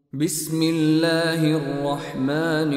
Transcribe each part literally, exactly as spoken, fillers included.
بسم الله الرحمن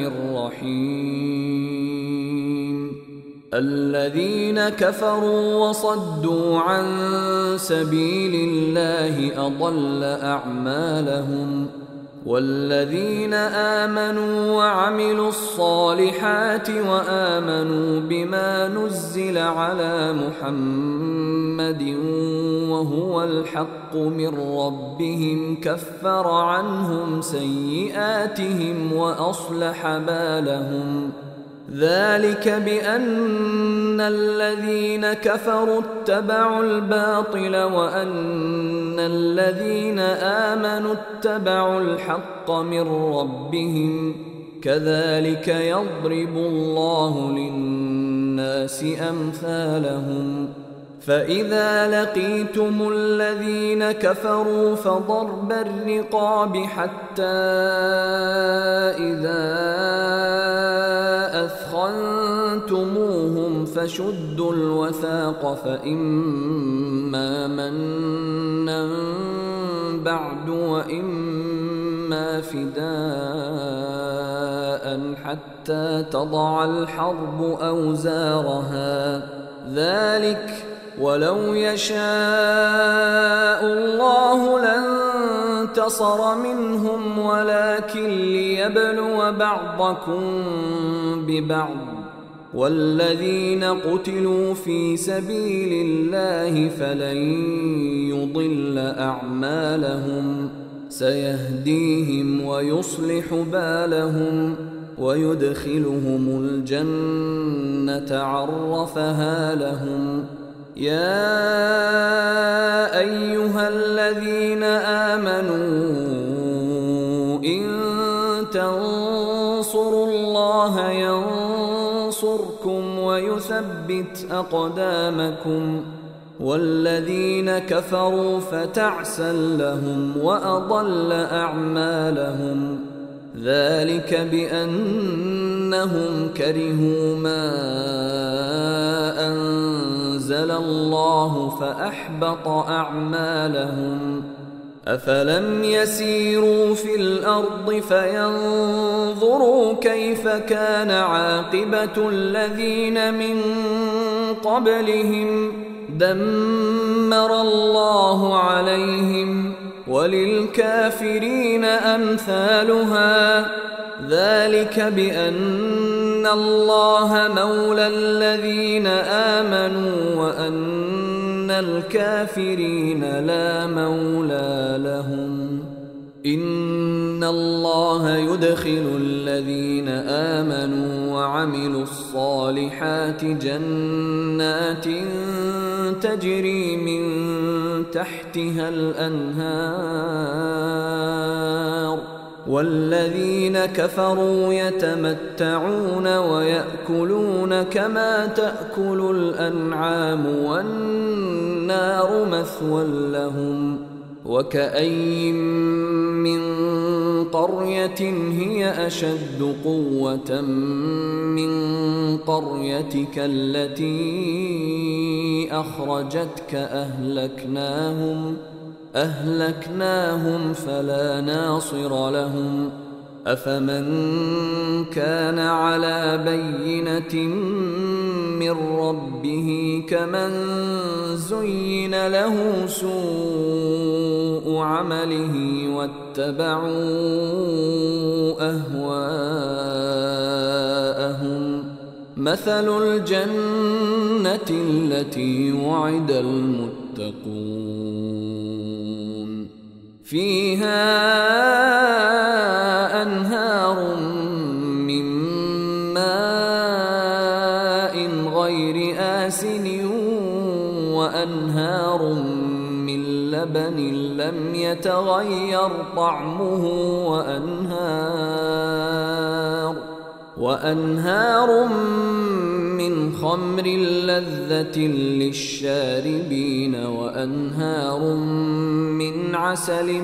الرحيم. الذين كفروا وصدوا عن سبيل الله أضل أعمالهم، والذين آمنوا وعملوا الصالحات وآمنوا بما نزل على محمد وهو الحق من ربهم كفر عنهم سيئاتهم وأصلح بالهم. ذلك بأن الذين كفروا اتبعوا الباطل وأن الذين آمنوا اتبعوا الحق من ربهم، كذلك يضرب الله للناس أمثالهم. فإذا لقيتم الذين كفروا فضرب الرقاب حتى إذا أثخنتموهم فشدوا الوثاق، فإما منا بعد وإما فداء حتى تضع الحرب أوزارها. ذلك ولو يشاء الله لانتصر منهم ولكن ليبلو بعضكم ببعض، والذين قتلوا في سبيل الله فلن يضل أعمالهم، سيهديهم ويصلح بالهم ويدخلهم الجنة عرفها لهم. يا أيها الذين آمنوا إن تنصروا الله ينصركم ويثبت أقدامكم، والذين كفروا فتعسا لهم وأضل أعمالهم. ذلك بأنهم كرهوا ما أنزل الله فأحبط أعمالهم. أفلم يسيروا في الأرض فينظروا كيف كان عاقبة الذين من قبلهم، دمر الله عليهم وللكافرين أمثالها. ذلك بأن الله مولى الذين آمنوا وأن الكافرين لا مولى لهم. إن الله يدخل الذين آمنوا وعملوا الصالحات جنات تجري من تحتها الأنهار، والذين كفروا يتمتعون ويأكلون كما تأكل الأنعام والنار مثوى لهم. وكأين من قرية هي أشد قوة من قريتك التي أخرجتك أهلكناهم أهلكناهم فلا ناصر لهم. أفمن كان على بينة من ربه كمن زين له سوء عمله واتبعوا أهواءهم. مثل الجنة التي وعد المتقون فيها أنهار من ماء غير آسن وأنهار من لبن لم يتغير طعمه وأنهار وأنهار من خمر لذة للشاربين وأنهار من عسل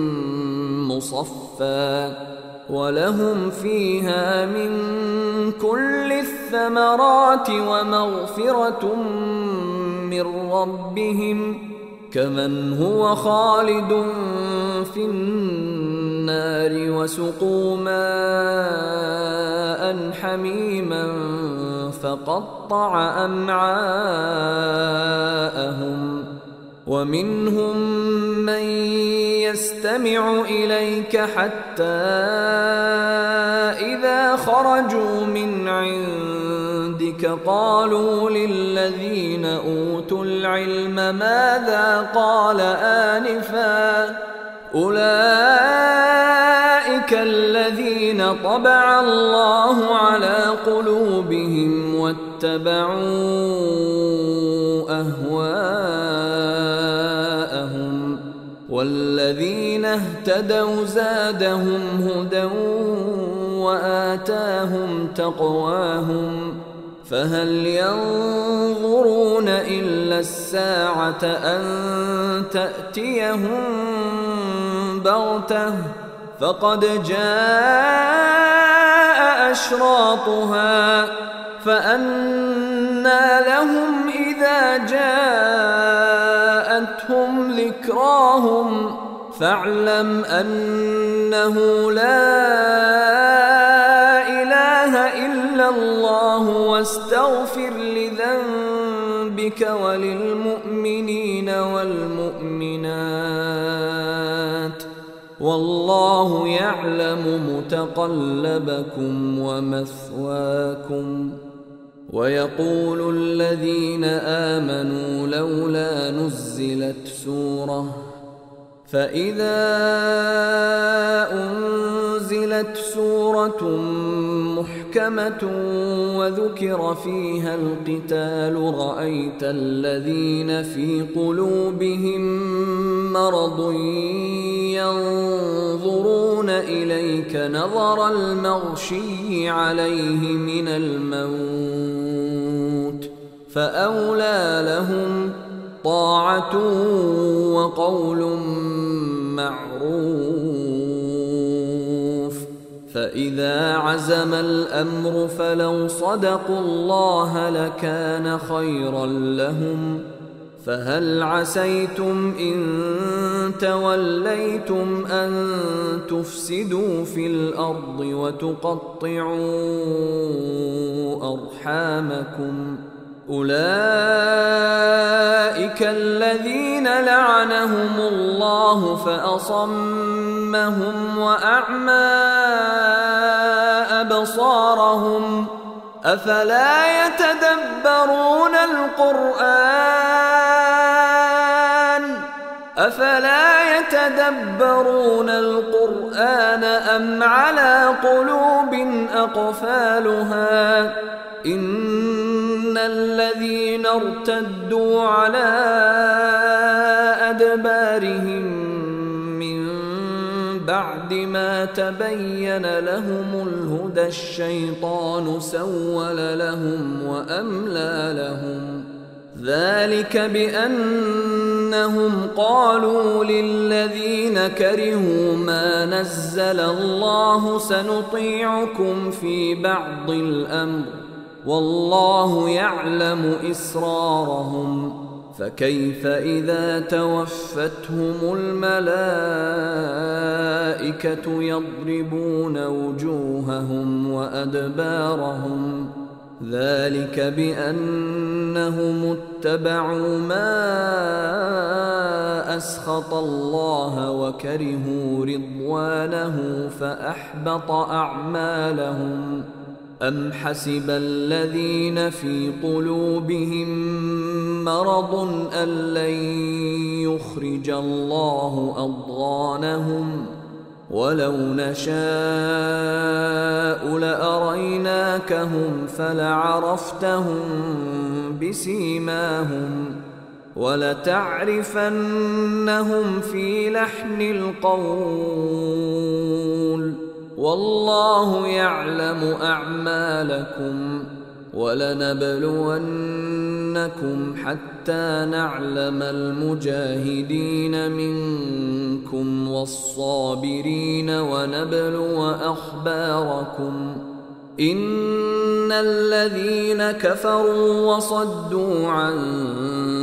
مصفى، ولهم فيها من كل الثمرات ومغفرة من ربهم كمن هو خالد في النار النار وسقوا ماء حميما فقطع أمعاءهم ومنهم من يستمع إليك حتى إذا خرجوا من عندك قالوا للذين أوتوا العلم ماذا قال آنفا أولئك الذين طبع الله على قلوبهم واتبعوا أهواءهم والذين اهتدوا زادهم هدى وآتاهم تقواهم فهل ينظرون إلا الساعة أن تأتيهم بغتة فقد جاء أشراطها فأنى لهم إذا جاءتهم ذكراهم فاعلم أنه لا إله إلا الله واستغفر لذنبك وللمؤمنين والمؤمنات والله يعلم متقلبكم ومثواكم ويقول الذين آمنوا لولا نزلت سورة فإذا أنزلت سورة محكمة وذكر فيها القتال رأيت الذين في قلوبهم مرض ينظرون إليك نظر المغشي عليه من الموت فأولى لهم طاعة وقول معروف فإذا عزم الأمر فلو صدقوا الله لكان خيرا لهم فهل عسيتم إن توليتم أن تفسدوا في الأرض وتقطعوا أرحامكم أولئك الذين لعنهم الله فأصمهم وأعمى أبصارهم أفلا يتدبرون القرآن أفلا يتدبرون القرآن أم على قلوب أقفالها إن الذين ارتدوا على أدبارهم من بعد ما تبين لهم الهدى الشيطان سول لهم وأملى لهم ذلك بأنهم قالوا للذين كرهوا ما نزل الله سنطيعكم في بعض الأمر والله يعلم إسرارهم فكيف إذا توفتهم الملائكة يضربون وجوههم وأدبارهم ذلك بأنهم اتبعوا ما أسخط الله وكرهوا رضوانه فأحبط أعمالهم أم حسب الذين في قلوبهم مرض أن لن يخرج الله أضغانهم ولو نشاء لأريناكهم فلعرفتهم بسيماهم ولتعرفنهم في لحن القول والله يعلم أعمالكم ولنبلونكم حتى نعلم المجاهدين منكم والصابرين ونبلو أخباركم إن الذين كفروا وصدوا عن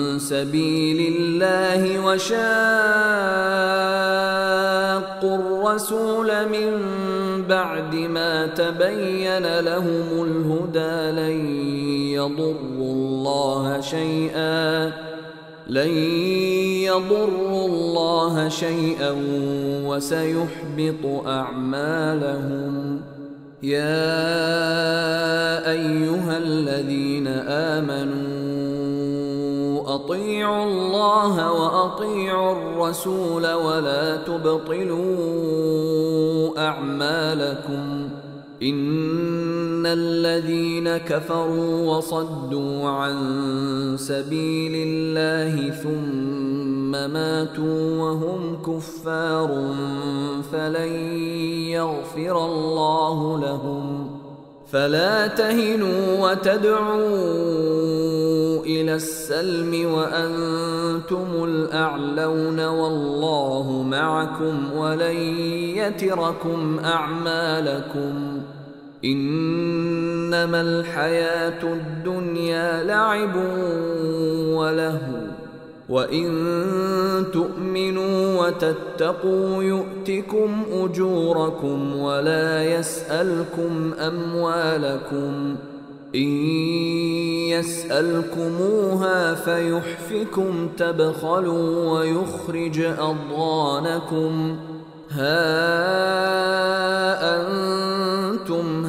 سبيل الله وشاقوا الرسول من بعد ما تبين لهم الهدى لن يضروا الله شيئا لن يضروا الله شيئا وسيحبط أعمالهم. يا أيها الذين آمنوا أطيعوا الله وأطيعوا الرسول ولا تبطلوا أعمالكم. إن الذين كفروا وصدوا عن سبيل الله ثم ماتوا وهم كفار فلن يغفر الله لهم. فلا تهنوا وتدعوا إلى السلم وأنتم الأعلون والله معكم ولن يتركم أعمالكم. إنما الحياة الدنيا لعب ولهو وإن تؤمنوا وتتقوا يؤتكم أجوركم ولا يسألكم أموالكم. إن يسألكموها فيحفكم تبخلوا ويخرج أضغانكم. ها أنتم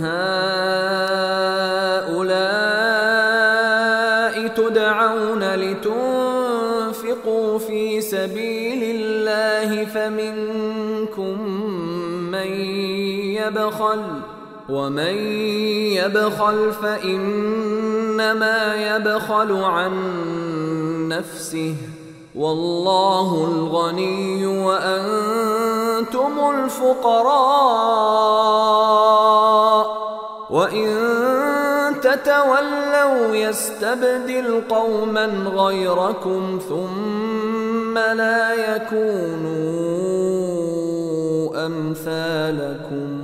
هؤلاء تدعون لتنفقوا في سبيل الله فمنكم من يبخل ومن يبخل فإنما يبخل عن نفسه والله الغني وأنتم الفقراء وإن تتولوا يستبدل قوما غيركم ثم لا يكونوا أمثالكم.